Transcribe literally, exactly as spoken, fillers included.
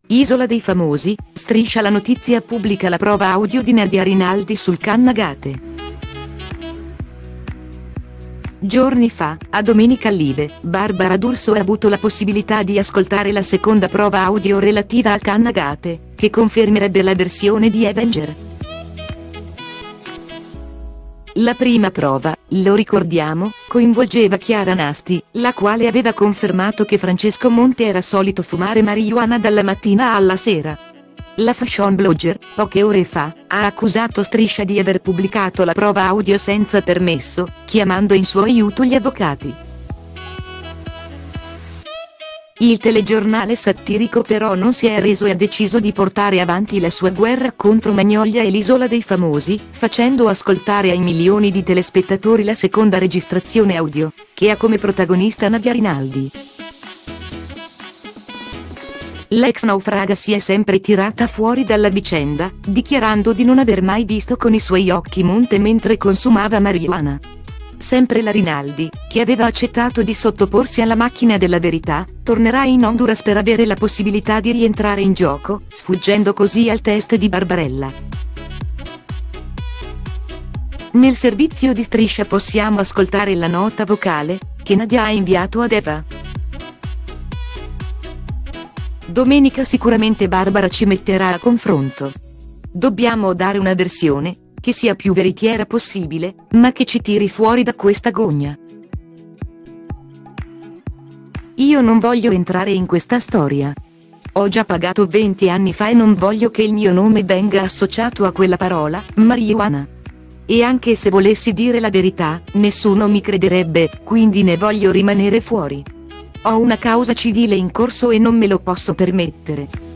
Isola dei famosi, Striscia la notizia pubblica la prova audio di Nadia Rinaldi sul Cannagate. Giorni fa, a Domenica Live, Barbara D'Urso ha avuto la possibilità di ascoltare la seconda prova audio relativa al Cannagate, che confermerebbe la versione di Avenger. La prima prova, lo ricordiamo, coinvolgeva Chiara Nasti, la quale aveva confermato che Francesco Monte era solito fumare marijuana dalla mattina alla sera. La fashion blogger, poche ore fa, ha accusato Striscia di aver pubblicato la prova audio senza permesso, chiamando in suo aiuto gli avvocati. Il telegiornale satirico però non si è reso e ha deciso di portare avanti la sua guerra contro Magnolia e l'Isola dei Famosi, facendo ascoltare ai milioni di telespettatori la seconda registrazione audio, che ha come protagonista Nadia Rinaldi. L'ex naufraga si è sempre tirata fuori dalla vicenda, dichiarando di non aver mai visto con i suoi occhi Monte mentre consumava marijuana. Sempre la Rinaldi, che aveva accettato di sottoporsi alla macchina della verità, tornerà in Honduras per avere la possibilità di rientrare in gioco, sfuggendo così al test di Barbarella. Nel servizio di Striscia possiamo ascoltare la nota vocale, che Nadia ha inviato ad Eva. Domenica sicuramente Barbara ci metterà a confronto. Dobbiamo dare una versione che sia più veritiera possibile, ma che ci tiri fuori da questa gogna. Io non voglio entrare in questa storia. Ho già pagato venti anni fa e non voglio che il mio nome venga associato a quella parola, marijuana. E anche se volessi dire la verità, nessuno mi crederebbe, quindi ne voglio rimanere fuori. Ho una causa civile in corso e non me lo posso permettere.